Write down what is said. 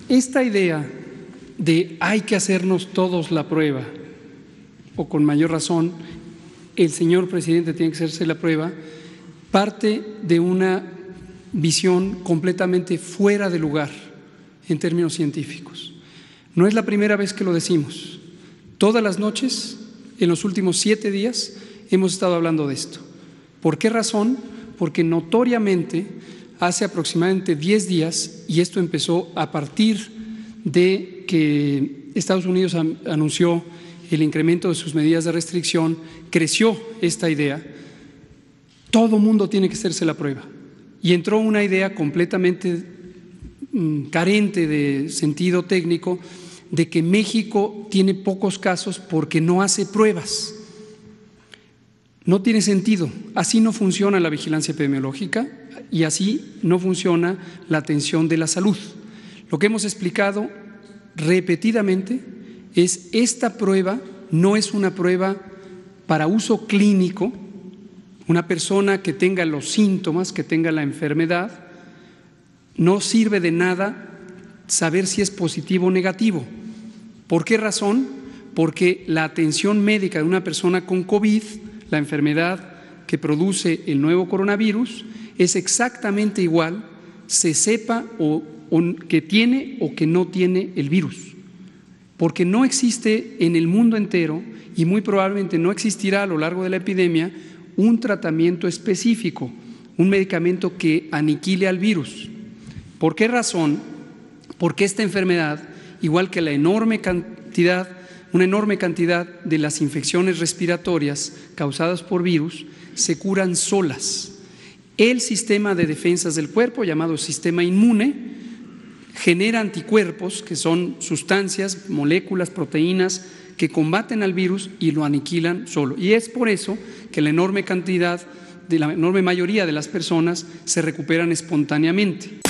esta idea de hay que hacernos todos la prueba, o con mayor razón, el señor presidente tiene que hacerse la prueba, parte de una visión completamente fuera de lugar en términos científicos. No es la primera vez que lo decimos. Todas las noches, en los últimos 7 días, hemos estado hablando de esto. ¿Por qué razón? Porque notoriamente hace aproximadamente 10 días, y esto empezó a partir de que Estados Unidos anunció el incremento de sus medidas de restricción, creció esta idea, todo mundo tiene que hacerse la prueba. Y entró una idea completamente carente de sentido técnico de que México tiene pocos casos porque no hace pruebas. No tiene sentido, así no funciona la vigilancia epidemiológica y así no funciona la atención de la salud. Lo que hemos explicado repetidamente es esta prueba no es una prueba para uso clínico. Una persona que tenga los síntomas, que tenga la enfermedad, no sirve de nada saber si es positivo o negativo. ¿Por qué razón? Porque la atención médica de una persona con COVID, la enfermedad que produce el nuevo coronavirus, es exactamente igual, se sepa o que tiene o que no tiene el virus. Porque no existe en el mundo entero, y muy probablemente no existirá a lo largo de la epidemia, un tratamiento específico, un medicamento que aniquile al virus. ¿Por qué razón? Porque esta enfermedad, igual que una enorme cantidad de las infecciones respiratorias causadas por virus, se curan solas. El sistema de defensas del cuerpo, llamado sistema inmune, genera anticuerpos, que son sustancias, moléculas, proteínas, que combaten al virus y lo aniquilan solo. Y es por eso que la enorme mayoría de las personas se recuperan espontáneamente.